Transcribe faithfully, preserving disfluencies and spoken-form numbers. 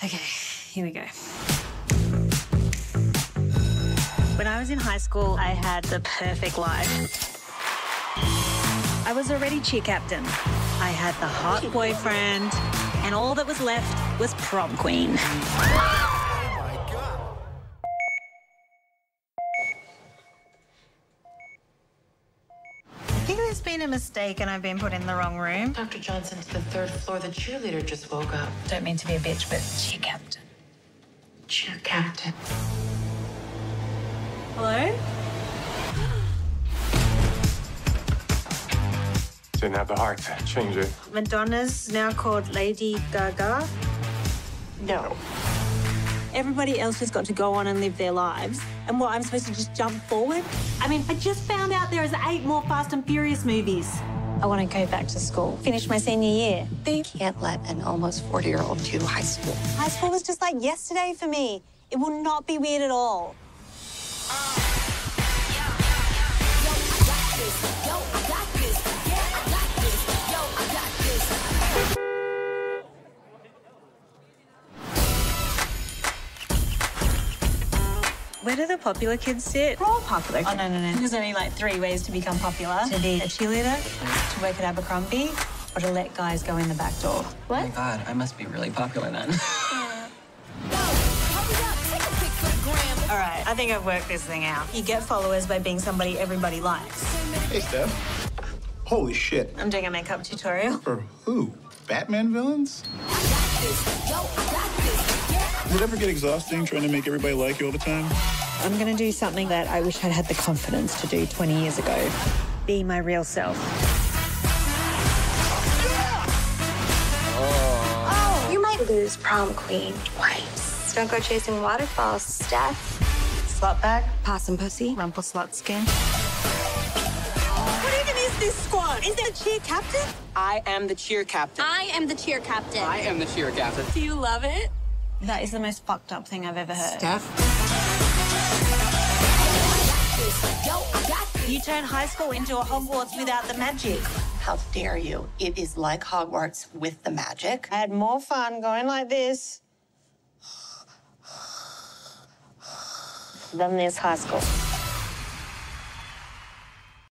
Okay, here we go. When I was in high school, I had the perfect life. I was already cheer captain. I had the hot boyfriend, and all that was left was prom queen. I think there's been a mistake and I've been put in the wrong room. Doctor Johnson, to the third floor. The cheerleader just woke up. Don't mean to be a bitch, but cheer captain. Cheer captain. Hello? Didn't have the heart to change it. Madonna's now called Lady Gaga. No. Everybody else has got to go on and live their lives. And what, I'm supposed to just jump forward? I mean, I just found out there is eight more Fast and Furious movies. I want to go back to school, finish my senior year. They can't let an almost forty-year-old do high school. High school was just like yesterday for me. It will not be weird at all. Where do the popular kids sit? We're all popular. Oh, no, no, no. There's only like three ways to become popular. To be a cheerleader, to work at Abercrombie, or to let guys go in the back door. What? Oh my God, I must be really popular then. All right, I think I've worked this thing out. You get followers by being somebody everybody likes. Hey, Steph. Holy shit. I'm doing a makeup tutorial. For who? Batman villains? Does it ever get exhausting trying to make everybody like you all the time? I'm gonna do something that I wish I'd had the confidence to do twenty years ago. Be my real self. Oh, you might lose prom queen twice. Don't go chasing waterfalls, Steph. Slut bag, Possum pussy. rumple slut skin. What even is this squad? Is there a cheer captain? I am the cheer captain. I am the cheer captain. I am the cheer captain. Do you love it? That is the most fucked up thing I've ever heard. Steph? You turn high school into a Hogwarts without the magic. How dare you? It is like Hogwarts with the magic. I had more fun going like this than this high school.